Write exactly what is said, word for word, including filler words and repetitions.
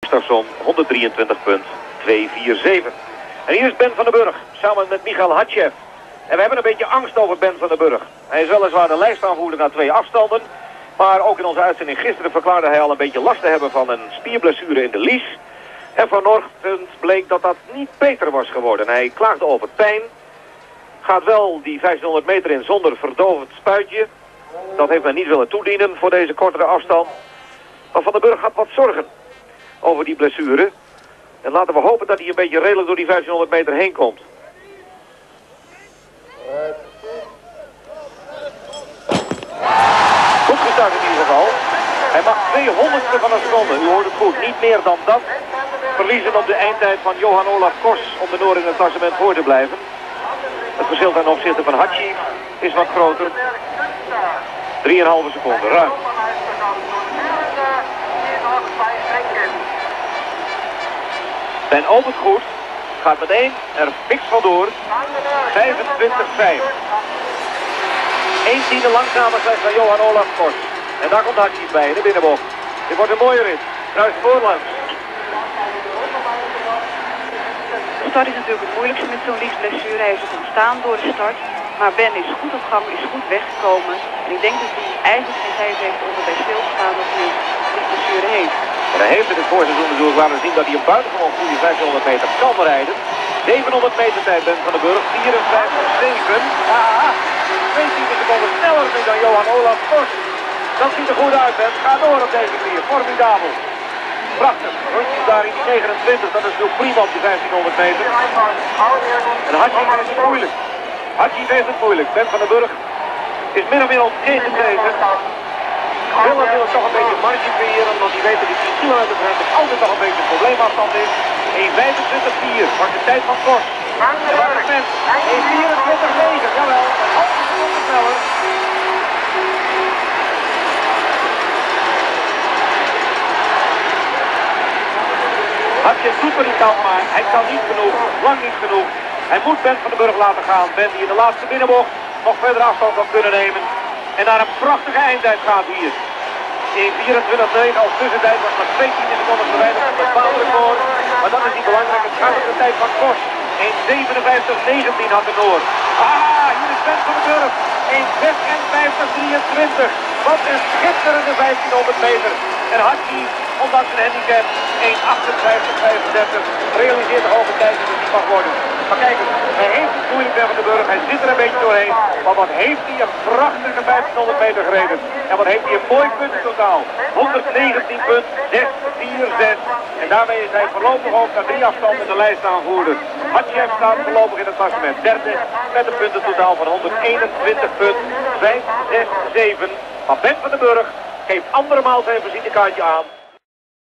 Gustafsson honderddrieëntwintig komma tweehonderdzevenenveertig. En hier is Ben van den Burg samen met Michael Hatjev. En we hebben een beetje angst over Ben van den Burg. Hij is weliswaar de lijstaanvoerder na twee afstanden. Maar ook in onze uitzending gisteren verklaarde hij al een beetje last te hebben van een spierblessure in de lies. En vanochtend bleek dat dat niet beter was geworden. Hij klaagde over pijn. Gaat wel die vijftienhonderd meter in zonder verdovend spuitje. Dat heeft men niet willen toedienen voor deze kortere afstand. Maar Van den Burg had wat zorgen over die blessure. En laten we hopen dat hij een beetje redelijk door die vijftienhonderd meter heen komt. Goed gestart in ieder geval. Hij mag tweehonderdste van een seconde. U hoort het goed. Niet meer dan dat. Verliezen op de eindtijd van Johan Olaf Kos om de Noor in het klassement voor te blijven. Het verschil ten opzichte van Hachi is wat groter. drieënhalve seconden, ruim. Ben opent goed. Gaat meteen er fix vandoor. vijfentwintig vijf. Eén tiende langzamer zijn van Johan Olaf Kos. En daar komt Hachi bij in de binnenbocht. Dit wordt een mooie rit. Kruist voorlangs. De start is natuurlijk het moeilijkste met zo'n liesblessure. Hij is ook ontstaan door de start. Maar Ben is goed op gang, is goed weggekomen. En ik denk dat hij eigenlijk geen tijd heeft om erbij stil te staan dat hij een liesblessure heeft. En hij heeft in het voorseizoen natuurlijk laten zien dat hij een buitengewoon goede vijftienhonderd meter kan rijden. zevenhonderd meter tijd Ben van den Burg, vierenvijftig zeven. Ja, tweeëntwintig seconden sneller dan Johan Olaf Kos. Dat ziet er goed uit, Ben. Ga door op deze manier. Formidabel. Prachtig. Rondjes daar in die negenentwintig. Dat is natuurlijk prima op die vijftienhonderd meter. En Hachi heeft het moeilijk. Hachi heeft het moeilijk. Ben van den Burg is min of meer ontgegen deze. Wil natuurlijk toch een beetje marge creëren, want die weet dat die tien kilometer het altijd nog een beetje een probleemafstand is. één vijfentwintig vier wordt de tijd van Kos. En wat is men? één vierentwintig negen, jawel. Altijd seconden sneller. Hachi doet er niet aan, maar hij kan niet genoeg, lang niet genoeg. Hij moet Ben van den Burg laten gaan. Ben die in de laatste binnenbocht nog verder afstand kan kunnen nemen. En naar een prachtige eindtijd gaat hier. In vierentwintig negen als tussentijd was maar tweeëntien seconden verwijderd van het baanrecord. Maar dat is niet belangrijk. Het gaat om de tijd van Kos. één zevenenvijftig negentien had de Noor. Ah, hier is Ben van den Burg. één zesenvijftig drieëntwintig. Wat een schitterende vijftienhonderd meter. En Hachi, ondanks zijn handicap, één achtenvijftig vijfendertig. Realiseert de hoge tijd dat het niet mag worden. Maar kijk eens, hij heeft het moeilijk Ben van den Burg. Hij zit er een beetje doorheen. Maar wat heeft hij een prachtige vijftienhonderd meter gereden. En wat heeft hij een mooi punt in totaal. honderdnegentien komma zesenzestig. En daarmee is hij voorlopig ook naar drie afstanden in de lijst aanvoerder. Hatjev staat voorlopig in het klassement derde met een puntentotaal van honderdeenentwintig komma vijfhonderdzevenenzeventig. Maar Ben van den Burg geeft andermaal zijn visitekaartje aan.